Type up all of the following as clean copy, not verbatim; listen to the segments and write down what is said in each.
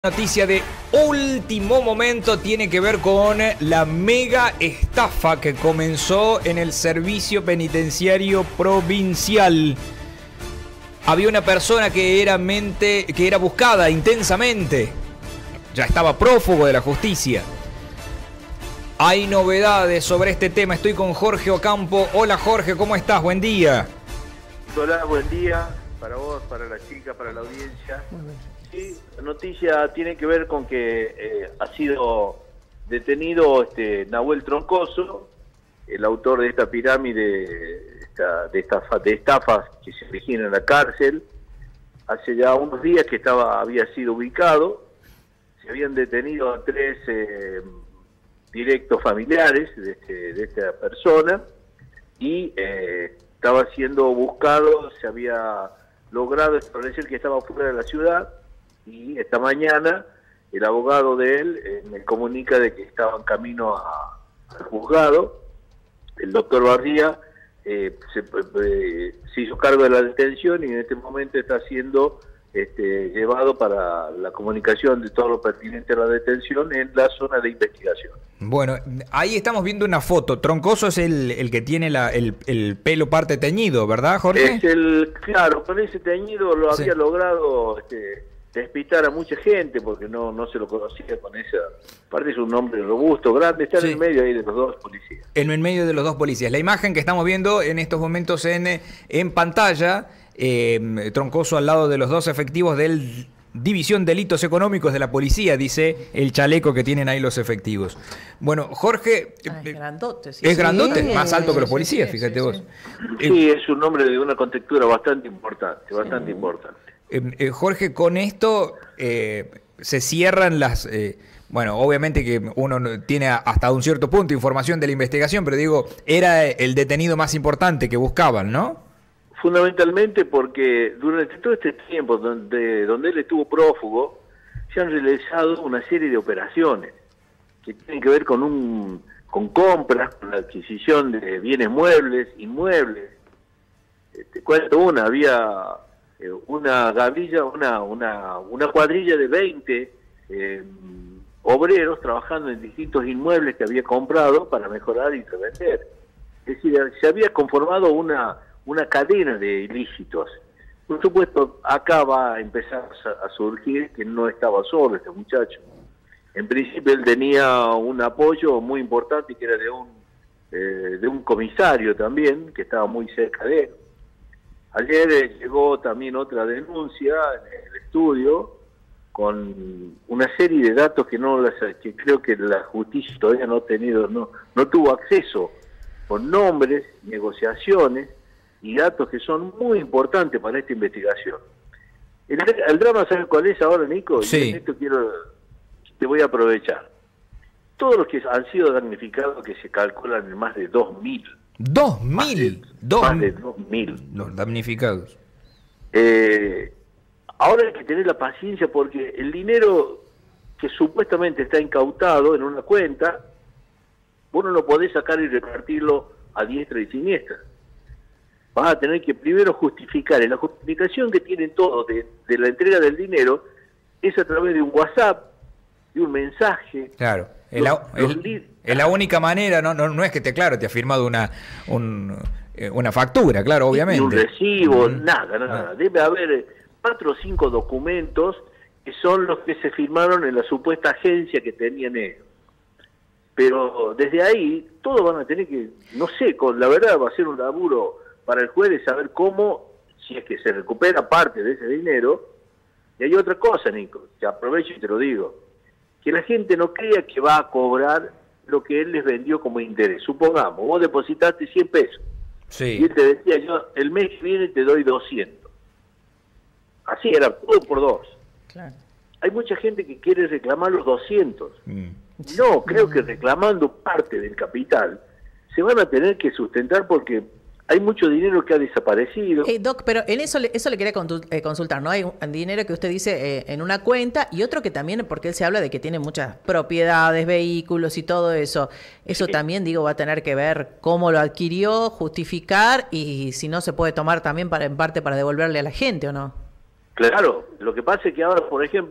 Noticia de último momento tiene que ver con la mega estafa que comenzó en el servicio penitenciario provincial. Había una persona que era buscada intensamente. Ya estaba prófugo de la justicia. Hay novedades sobre este tema. Estoy con Jorge Ocampo. Hola Jorge, ¿cómo estás? Buen día. Hola, buen día para vos, para la chica, para la audiencia. Sí, la noticia tiene que ver con que ha sido detenido Nahuel Troncoso, el autor de esta pirámide de estafas que se originan en la cárcel. Hace ya unos días que había sido ubicado. Se habían detenido a 3 directos familiares de esta persona y estaba siendo buscado. Se había logrado establecer que estaba fuera de la ciudad. Y esta mañana el abogado de él me comunica de que estaba en camino al juzgado. El doctor Bardía se hizo cargo de la detención y en este momento está siendo llevado para la comunicación de todo lo pertinente a la detención en la zona de investigación. Bueno, ahí estamos viendo una foto. Troncoso es el que tiene el pelo parte teñido, ¿verdad, Jorge? Claro, con ese teñido lo había logrado despistar a mucha gente porque no se lo conocía con esa. Aparte es un hombre robusto, grande, está en el medio ahí de los dos policías. En medio de los dos policías. La imagen que estamos viendo en estos momentos en pantalla, Troncoso al lado de los dos efectivos del División Delitos Económicos de la Policía, dice el chaleco que tienen ahí los efectivos. Bueno, Jorge... es grandote. Sí, es grandote, más alto que los policías, fíjate vos. Sí, es un hombre de una contextura bastante importante, bastante importante. Jorge, con esto se cierran las... bueno, obviamente que uno tiene hasta un cierto punto información de la investigación, pero digo, era el detenido más importante que buscaban, ¿no? Fundamentalmente porque durante todo este tiempo donde él estuvo prófugo, se han realizado una serie de operaciones que tienen que ver con compras, con la adquisición de bienes muebles, inmuebles. Te cuento había una gavilla, una cuadrilla de 20 obreros trabajando en distintos inmuebles que había comprado para mejorar y revender. Es decir, se había conformado una cadena de ilícitos. Por supuesto, acá va a empezar a surgir que no estaba solo este muchacho. En principio él tenía un apoyo muy importante que era de un comisario también, que estaba muy cerca de él. Ayer llegó también otra denuncia en el estudio con una serie de datos que creo que la justicia todavía no tuvo acceso, con nombres, negociaciones y datos que son muy importantes para esta investigación. El drama, ¿sabes cuál es ahora, Nico? Sí. Y en esto te voy a aprovechar. Todos los que han sido damnificados, que se calculan en más de 2.000. ¿2.000? Más de 2.000. Los damnificados. Ahora hay que tener la paciencia porque el dinero que supuestamente está incautado en una cuenta, vos no lo podés sacar y repartirlo a diestra y siniestra. Vas a tener que primero justificar. Y la justificación que tienen todos de la entrega del dinero es a través de un WhatsApp, de un mensaje. Claro. Es la única manera, no es que te ha firmado una factura, claro, obviamente. Ni un recibo, nada. Debe haber 4 o 5 documentos que son los que se firmaron en la supuesta agencia que tenían ellos. Pero desde ahí, todos van a tener que, la verdad va a ser un laburo para el juez de saber cómo, si es que se recupera parte de ese dinero. Y hay otra cosa, Nico, que aprovecho y te lo digo, que la gente no crea que va a cobrar lo que él les vendió como interés. Supongamos, vos depositaste 100 pesos, sí, y él te decía, yo el mes que viene te doy 200. Así era, todo por 2. Claro. Hay mucha gente que quiere reclamar los 200. No, creo que reclamando parte del capital se van a tener que sustentar porque hay mucho dinero que ha desaparecido. Doc, pero en eso le quería consultar, ¿no? Hay un dinero que usted dice en una cuenta y otro que también, porque él se habla de que tiene muchas propiedades, vehículos y todo eso. Eso Sí. también, va a tener que ver cómo lo adquirió, justificar y si no se puede tomar también en parte para devolverle a la gente, ¿o no? Claro, lo que pasa es que ahora, por ejemplo,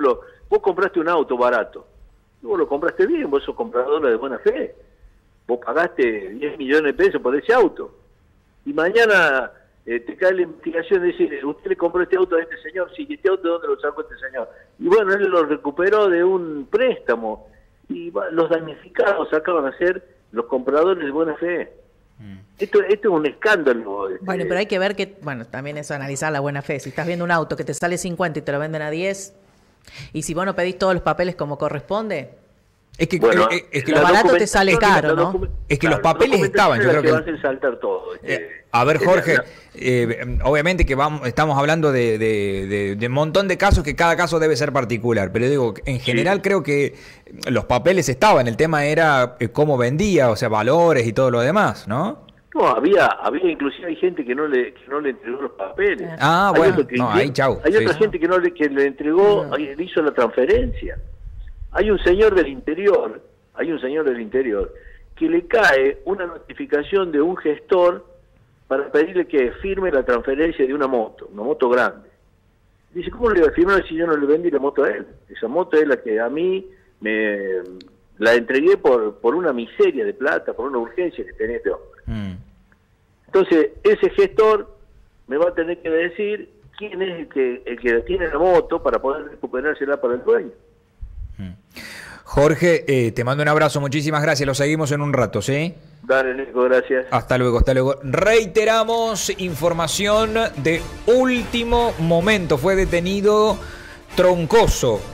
vos compraste un auto barato, y vos lo compraste bien, vos sos comprador de buena fe, vos pagaste 10 millones de pesos por ese auto, y mañana te cae la investigación de decir, usted le compró este auto a este señor, sí, ¿y este auto dónde lo sacó este señor? Y bueno, él lo recuperó de un préstamo, y los damnificados acaban a ser los compradores de buena fe. Esto es un escándalo. Bueno, pero hay que ver que, bueno, también eso, analizar la buena fe. Si estás viendo un auto que te sale 50 y te lo venden a 10, y si vos no pedís todos los papeles como corresponde, es que, bueno, es que lo barato te sale caro, ¿no? Es que los papeles estaban, yo creo que hacen saltar todo. A ver, Jorge, obviamente que estamos hablando de un montón de casos, que cada caso debe ser particular, pero digo, en general creo que los papeles estaban, el tema era cómo vendía, o sea, valores y todo lo demás, ¿no? No, había inclusive hay gente que no le entregó los papeles. Ah, hay bueno, no, ahí chau. Hay otra gente que le entregó, le hizo la transferencia. Hay un señor del interior que le cae una notificación de un gestor para pedirle que firme la transferencia de una moto grande. Dice, ¿cómo le voy a firmar si yo no le vendí la moto a él? Esa moto es la que a mí la entregué por una miseria de plata, por una urgencia que tenía este hombre. Entonces, ese gestor me va a tener que decir quién es el que tiene la moto para poder recuperársela para el dueño. Jorge, te mando un abrazo, muchísimas gracias, lo seguimos en un rato, ¿sí? Dale, Nico, gracias. Hasta luego, hasta luego. Reiteramos información de último momento. Fue detenido Troncoso,